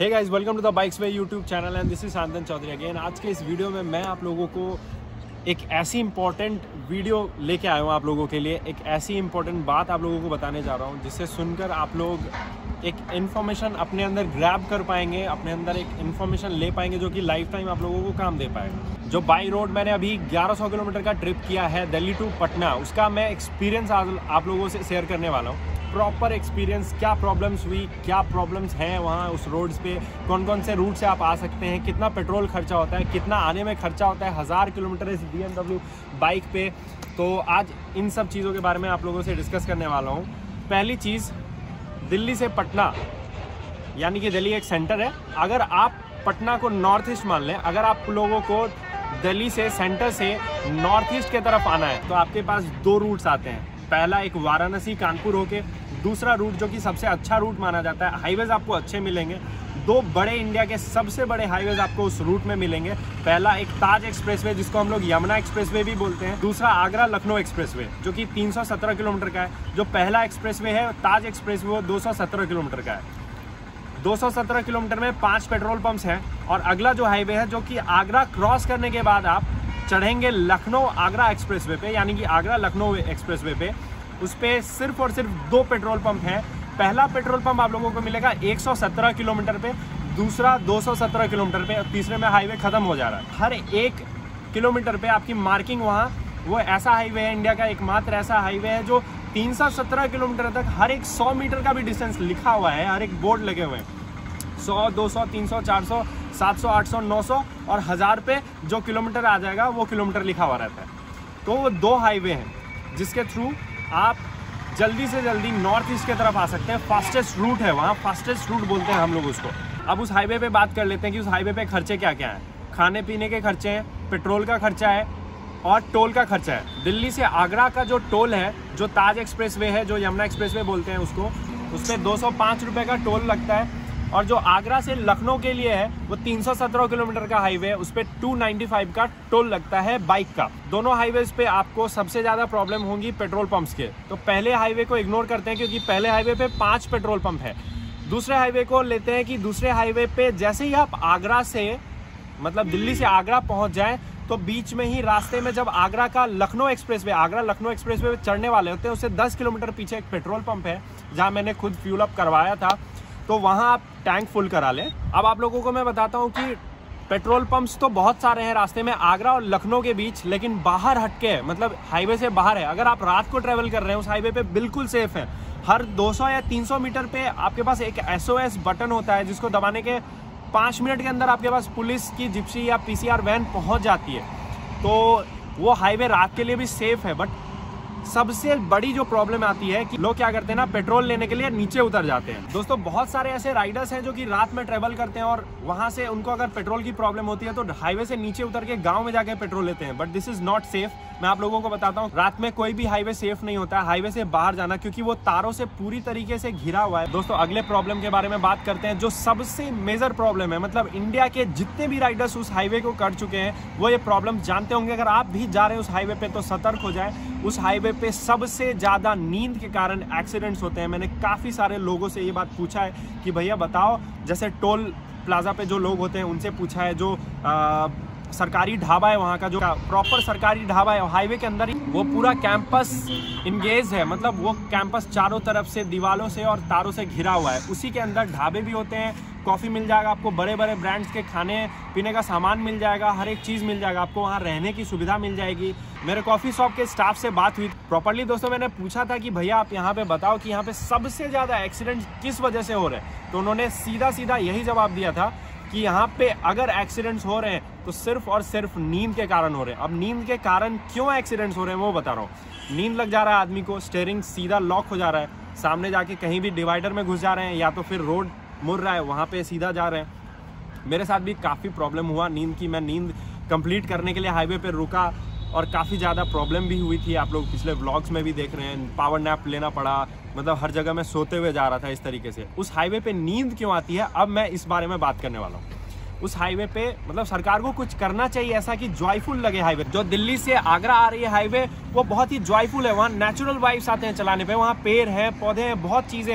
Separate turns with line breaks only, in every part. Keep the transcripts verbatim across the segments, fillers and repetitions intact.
Hey guys, welcome to the BikesWay YouTube channel and this is Santan Chaudhary again. आज के इस video में मैं आप लोगों को एक ऐसी इंपॉर्टेंट वीडियो लेके आया हूँ आप लोगों के लिए। एक ऐसी इंपॉर्टेंट बात आप लोगों को बताने जा रहा हूँ जिससे सुनकर आप लोग एक इन्फॉर्मेशन अपने अंदर ग्रैब कर पाएंगे, अपने अंदर एक इन्फॉर्मेशन ले पाएंगे जो कि लाइफ टाइम आप लोगों को काम दे पाएगा। जो बाई रोड मैंने अभी ग्यारह सौ किलोमीटर का ट्रिप किया है दिल्ली टू पटना, उसका मैं एक्सपीरियंस आप लोगों से शेयर करने वाला हूँ। प्रॉपर एक्सपीरियंस, क्या प्रॉब्लम्स हुई, क्या प्रॉब्लम्स हैं वहाँ उस रोड्स पे, कौन कौन से रूट से आप आ सकते हैं, कितना पेट्रोल खर्चा होता है, कितना आने में खर्चा होता है, हज़ार किलोमीटर इस बी एम डब्ल्यू बाइक पे। तो आज इन सब चीज़ों के बारे में आप लोगों से डिस्कस करने वाला हूँ। पहली चीज़, दिल्ली से पटना, यानी कि दिल्ली एक सेंटर है। अगर आप पटना को नॉर्थ ईस्ट मान लें, अगर आप लोगों को दिल्ली से सेंटर से नॉर्थ ईस्ट की तरफ आना है तो आपके पास दो रूट्स आते हैं। पहला एक वाराणसी कानपुर होके, दूसरा रूट जो कि सबसे अच्छा रूट माना जाता है। हाईवेज आपको अच्छे मिलेंगे, दो बड़े इंडिया के सबसे बड़े हाईवेज आपको उस रूट में मिलेंगे। पहला एक ताज एक्सप्रेसवे जिसको हम लोग यमुना एक्सप्रेसवे भी बोलते हैं, दूसरा आगरा लखनऊ एक्सप्रेसवे जो कि तीन सौ सत्रह किलोमीटर का है। जो पहला एक्सप्रेसवे है ताज एक्सप्रेसवे वो दो सौ सत्रह किलोमीटर का है। दो सौ सत्रह किलोमीटर में पाँच पेट्रोल पंप्स हैं। और अगला जो हाईवे है जो कि आगरा क्रॉस करने के बाद आप चढ़ेंगे लखनऊ आगरा एक्सप्रेसवे पे, यानी कि आगरा लखनऊ एक्सप्रेसवे पे। उस पर सिर्फ और सिर्फ दो पेट्रोल पंप हैं। पहला पेट्रोल पंप आप लोगों को मिलेगा एक सौ सत्रह किलोमीटर पे, दूसरा दो सौ सत्रह किलोमीटर पे, तीसरे में हाईवे खत्म हो जा रहा है। हर एक किलोमीटर पे आपकी मार्किंग वहाँ, वो ऐसा हाईवे है, इंडिया का एकमात्र ऐसा हाईवे है जो तीन सौ सत्रह किलोमीटर तक हर एक सौ मीटर का भी डिस्टेंस लिखा हुआ है। हर एक बोर्ड लगे हुए हैं, सौ, दो सौ, तीन सौ, चार सौ, सात सौ, आठ सौ, नौ सौ और हज़ार पे जो किलोमीटर आ जाएगा वो किलोमीटर लिखा हुआ रहता है। तो वो दो हाईवे हैं जिसके थ्रू आप जल्दी से जल्दी नॉर्थ ईस्ट की तरफ आ सकते हैं। फास्टेस्ट रूट है वहाँ, फास्टेस्ट रूट बोलते हैं हम लोग उसको। अब उस हाईवे पे बात कर लेते हैं कि उस हाईवे पे खर्चे क्या क्या हैं। खाने पीने के खर्चे हैं, पेट्रोल का खर्चा है और टोल का खर्चा है। दिल्ली से आगरा का जो टोल है, जो ताज एक्सप्रेसवे है, जो यमुना एक्सप्रेसवे बोलते हैं उसको, उस पर दो सौ पाँच रुपये का टोल लगता है। और जो आगरा से लखनऊ के लिए है वो तीन सौ सत्रह किलोमीटर का हाईवे है, उस पर दो सौ पचानवे का टोल लगता है बाइक का। दोनों हाईवेज पे आपको सबसे ज़्यादा प्रॉब्लम होगी पेट्रोल पंप्स के। तो पहले हाईवे को इग्नोर करते हैं क्योंकि पहले हाईवे पे पाँच पेट्रोल पंप है। दूसरे हाईवे को लेते हैं कि दूसरे हाईवे पे जैसे ही आप आगरा से, मतलब दिल्ली से आगरा पहुँच जाएँ तो बीच में ही रास्ते में जब आगरा का लखनऊ एक्सप्रेसवे, आगरा लखनऊ एक्सप्रेसवे चढ़ने वाले होते हैं, उससे दस किलोमीटर पीछे एक पेट्रोल पंप है जहाँ मैंने खुद फ्यूल अप करवाया था। तो वहाँ आप टैंक फुल करा लें। अब आप लोगों को मैं बताता हूँ कि पेट्रोल पंप्स तो बहुत सारे हैं रास्ते में आगरा और लखनऊ के बीच, लेकिन बाहर हटके है, मतलब हाईवे से बाहर है। अगर आप रात को ट्रैवल कर रहे हैं उस हाईवे पे बिल्कुल सेफ है। हर दो सौ या तीन सौ मीटर पे आपके पास एक एस ओ एस बटन होता है जिसको दबाने के पाँच मिनट के अंदर आपके पास पुलिस की जिप्सी या पी सी आर वैन पहुँच जाती है। तो वो हाईवे रात के लिए भी सेफ है। बट सबसे बड़ी जो प्रॉब्लम आती है कि लोग क्या करते हैं ना, पेट्रोल लेने के लिए नीचे उतर जाते हैं। दोस्तों, बहुत सारे ऐसे राइडर्स हैं जो कि रात में ट्रेवल करते हैं और वहां से उनको अगर पेट्रोल की प्रॉब्लम होती है तो हाईवे से नीचे उतर के गांव में जाके पेट्रोल लेते हैं। But this is not safe. मैं आप लोगों को बताता हूँ, रात में कोई भी हाईवे सेफ नहीं होता है हाईवे से बाहर जाना, क्योंकि वो तारों से पूरी तरीके से घिरा हुआ है। दोस्तों, अगले प्रॉब्लम के बारे में बात करते हैं जो सबसे मेजर प्रॉब्लम है। मतलब इंडिया के जितने भी राइडर्स उस हाईवे को कर चुके हैं वो ये प्रॉब्लम जानते होंगे। अगर आप भी जा रहे हैं उस हाईवे पे तो सतर्क हो जाए। उस हाईवे पे सबसे ज़्यादा नींद के कारण एक्सीडेंट्स होते हैं। मैंने काफ़ी सारे लोगों से ये बात पूछा है कि भैया बताओ, जैसे टोल प्लाजा पे जो लोग होते हैं उनसे पूछा है, जो आ, सरकारी ढाबा है वहाँ का, जो प्रॉपर सरकारी ढाबा है हाईवे के अंदर ही, वो पूरा कैंपस इंगेज है। मतलब वो कैंपस चारों तरफ से दीवारों से और तारों से घिरा हुआ है। उसी के अंदर ढाबे भी होते हैं, कॉफ़ी मिल जाएगा आपको, बड़े बड़े ब्रांड्स के खाने पीने का सामान मिल जाएगा, हर एक चीज़ मिल जाएगा आपको, वहाँ रहने की सुविधा मिल जाएगी। मेरे कॉफ़ी शॉप के स्टाफ से बात हुई प्रॉपर्ली दोस्तों, मैंने पूछा था कि भैया आप यहाँ पे बताओ कि यहाँ पे सबसे ज़्यादा एक्सीडेंट किस वजह से हो रहे हैं। तो उन्होंने सीधा सीधा यही जवाब दिया था कि यहाँ पे अगर एक्सीडेंट्स हो रहे हैं तो सिर्फ और सिर्फ नींद के कारण हो रहे हैं। अब नींद के कारण क्यों एक्सीडेंट्स हो रहे हैं वो बता रहा हूँ। नींद लग जा रहा है आदमी को, स्टीयरिंग सीधा लॉक हो जा रहा है, सामने जाके कहीं भी डिवाइडर में घुस जा रहे हैं, या तो फिर रोड मुड़ रहा है वहाँ पे सीधा जा रहे हैं। मेरे साथ भी काफ़ी प्रॉब्लम हुआ नींद की। मैं नींद कंप्लीट करने के लिए हाईवे पे रुका और काफ़ी ज़्यादा प्रॉब्लम भी हुई थी। आप लोग पिछले व्लॉग्स में भी देख रहे हैं, पावर नैप लेना पड़ा, मतलब हर जगह मैं सोते हुए जा रहा था इस तरीके से। उस हाईवे पे नींद क्यों आती है, अब मैं इस बारे में बात करने वाला हूँ। उस हाईवे पे मतलब सरकार को कुछ करना चाहिए ऐसा कि जॉयफुल लगे हाईवे। जो दिल्ली से आगरा आ रही है हाईवे वो बहुत ही जॉयफुल है, वहाँ नेचुरल वाइब्स आते हैं चलाने पे, वहाँ पेड़ है, पौधे हैं, बहुत चीज़ें हैं।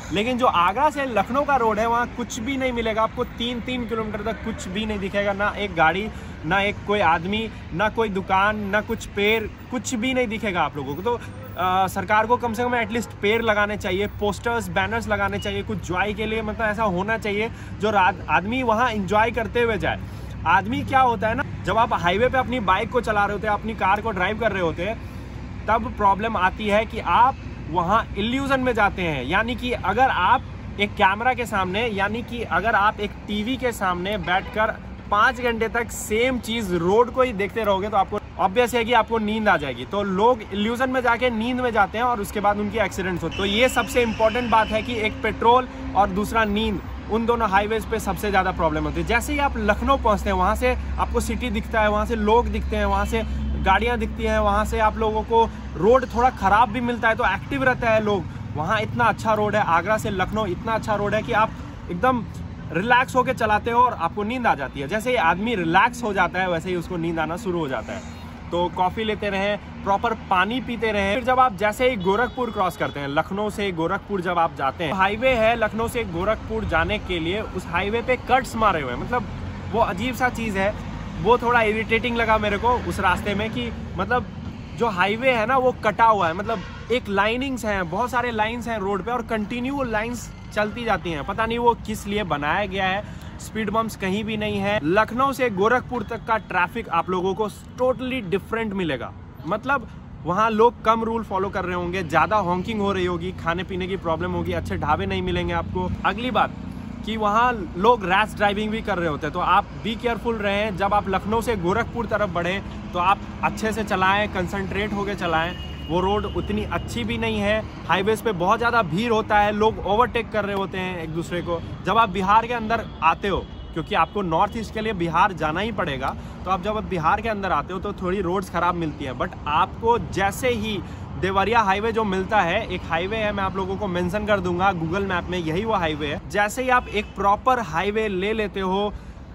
लेकिन जो आगरा से लखनऊ का रोड है वहाँ कुछ भी नहीं मिलेगा आपको। तीन तीन किलोमीटर तक कुछ भी नहीं दिखेगा, ना एक गाड़ी, ना एक कोई आदमी, ना कोई दुकान, ना कुछ पेड़, कुछ भी नहीं दिखेगा आप लोगों को। तो आ, सरकार को कम से कम एटलीस्ट पेड़ लगाने चाहिए, पोस्टर्स, बैनर्स लगाने चाहिए कुछ ज्वाई के लिए। मतलब ऐसा होना चाहिए जो आदमी वहाँ इंजॉय करते हुए जाए। आदमी क्या होता है ना, जब आप हाईवे पे अपनी बाइक को चला रहे होते हैं, अपनी कार को ड्राइव कर रहे होते हैं, तब प्रॉब्लम आती है कि आप वहाँ इल्यूजन में जाते हैं। यानी कि अगर आप एक कैमरा के सामने, यानी कि अगर आप एक टीवी के सामने बैठकर पाँच घंटे तक सेम चीज़ रोड को ही देखते रहोगे तो आपको ऑब्वियस है कि आपको नींद आ जाएगी। तो लोग इल्यूजन में जाके नींद में जाते हैं और उसके बाद उनकी एक्सीडेंट्स होते हैं। तो ये सबसे इंपॉर्टेंट बात है कि एक पेट्रोल और दूसरा नींद, उन दोनों हाईवेज पे सबसे ज़्यादा प्रॉब्लम होती है। जैसे ही आप लखनऊ पहुँचते हैं, वहाँ से आपको सिटी दिखता है, वहाँ से लोग दिखते हैं, वहाँ से गाड़ियाँ दिखती हैं, वहाँ से आप लोगों को रोड थोड़ा ख़राब भी मिलता है तो एक्टिव रहता है लोग। वहाँ इतना अच्छा रोड है, आगरा से लखनऊ इतना अच्छा रोड है कि आप एकदम रिलैक्स होकर चलाते हो और आपको नींद आ जाती है। जैसे ही आदमी रिलैक्स हो जाता है वैसे ही उसको नींद आना शुरू हो जाता है। तो कॉफ़ी लेते रहें, प्रॉपर पानी पीते रहें। फिर जब आप जैसे ही गोरखपुर क्रॉस करते हैं, लखनऊ से गोरखपुर जब आप जाते हैं, हाईवे है लखनऊ से गोरखपुर जाने के लिए, उस हाईवे पे कट्स मारे हुए हैं। मतलब वो अजीब सा चीज़ है, वो थोड़ा इरिटेटिंग लगा मेरे को उस रास्ते में कि मतलब जो हाईवे है ना वो कटा हुआ है। मतलब एक लाइनिंग्स हैं, बहुत सारे लाइन्स हैं रोड पे और कंटिन्यू लाइन्स चलती जाती हैं। पता नहीं वो किस लिए बनाया गया है। स्पीड बम्प्स कहीं भी नहीं है। लखनऊ से गोरखपुर तक का ट्रैफिक आप लोगों को टोटली डिफरेंट मिलेगा। मतलब वहाँ लोग कम रूल फॉलो कर रहे होंगे, ज़्यादा हॉकिंग हो रही होगी, खाने पीने की प्रॉब्लम होगी, अच्छे ढाबे नहीं मिलेंगे आपको। अगली बात कि वहाँ लोग रैश ड्राइविंग भी कर रहे होते हैं, तो आप बी केयरफुल रहें। जब आप लखनऊ से गोरखपुर तरफ बढ़ें तो आप अच्छे से चलाएं, कंसंट्रेट होकर चलाएं। वो रोड उतनी अच्छी भी नहीं है, हाईवेज पे बहुत ज़्यादा भीड़ होता है, लोग ओवरटेक कर रहे होते हैं एक दूसरे को। जब आप बिहार के अंदर आते हो, क्योंकि आपको नॉर्थ ईस्ट के लिए बिहार जाना ही पड़ेगा, तो आप जब आप बिहार के अंदर आते हो तो थोड़ी रोड्स ख़राब मिलती हैं। बट आपको जैसे ही देवरिया हाईवे जो मिलता है, एक हाईवे है, मैं आप लोगों को मेंशन कर दूंगा गूगल मैप में, यही वो हाईवे है। जैसे ही आप एक प्रॉपर हाईवे ले लेते हो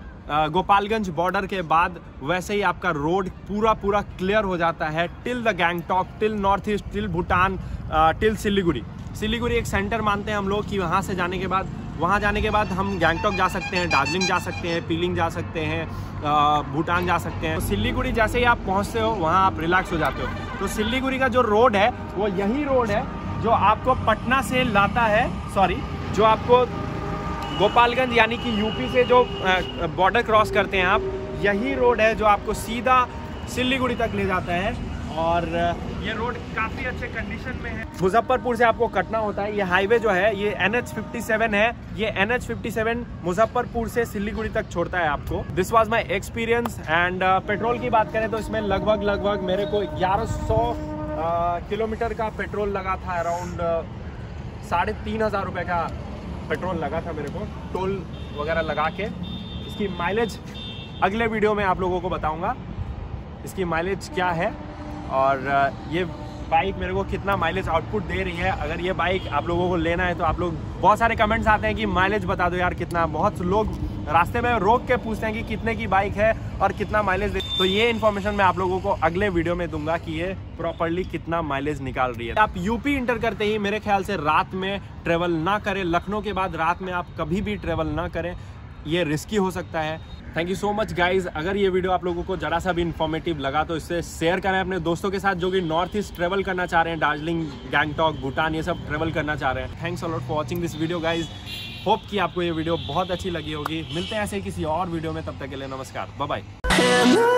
गोपालगंज बॉर्डर के बाद, वैसे ही आपका रोड पूरा पूरा क्लियर हो जाता है till the Gangtok, till north east, till Bhutan, till Siliguri. Siliguri एक सेंटर मानते हैं हम लोग कि वहाँ से जाने के बाद, वहाँ जाने के बाद हम गैंगटॉक जा सकते हैं, दार्जिलिंग जा सकते हैं, पीलिंग जा सकते हैं, भूटान जा सकते हैं। तो सिलीगुड़ी जैसे ही आप पहुँचते हो वहाँ आप रिलैक्स हो जाते हो। तो सिलीगुड़ी का जो रोड है वो यही रोड है जो आपको पटना से लाता है, सॉरी जो आपको गोपालगंज यानी कि यूपी से जो बॉर्डर क्रॉस करते हैं आप, यही रोड है जो आपको सीधा सिलीगुड़ी तक ले जाता है। और ये रोड काफ़ी अच्छे कंडीशन में है। मुजफ्फरपुर से आपको कटना होता है। ये हाईवे जो है ये एन एच फिफ्टी सेवन है। ये N H fifty seven Muzaffarpur से सिलीगुड़ी तक छोड़ता है आपको। This was my experience. And petrol की बात करें तो इसमें लगभग लगभग मेरे को ग्यारह सौ किलोमीटर का पेट्रोल लगा था। अराउंड साढ़े तीन हज़ार रुपये का पेट्रोल लगा था मेरे को, टोल वगैरह लगा के। इसकी माइलेज अगले वीडियो में आप लोगों को बताऊंगा इसकी माइलेज क्या है और ये बाइक मेरे को कितना माइलेज आउटपुट दे रही है। अगर ये बाइक आप लोगों को लेना है तो आप लोग, बहुत सारे कमेंट्स आते हैं कि माइलेज बता दो यार कितना। बहुत लोग रास्ते में रोक के पूछते हैं कि कितने की बाइक है और कितना माइलेज दे। तो ये इन्फॉर्मेशन मैं आप लोगों को अगले वीडियो में दूंगा कि ये प्रॉपर्ली कितना माइलेज निकाल रही है। आप यूपी इंटर करते ही मेरे ख्याल से रात में ट्रेवल ना करें। लखनऊ के बाद रात में आप कभी भी ट्रेवल ना करें, ये रिस्की हो सकता है। Thank you so much guys. अगर ये वीडियो आप लोगों को जरा सा भी इन्फॉर्मेटिव लगा तो इससे शेयर करें अपने दोस्तों के साथ जो कि नॉर्थ ईस्ट ट्रेवल करना चाह रहे हैं, दार्जिलिंग, गैंगटॉक, भूटान, ये सब ट्रेवल करना चाह रहे हैं। Thanks a lot for watching this video guys. Hope कि आपको ये वीडियो बहुत अच्छी लगी होगी। मिलते हैं ऐसे ही किसी और वीडियो में, तब तक के लिए नमस्कार, बाय बाय।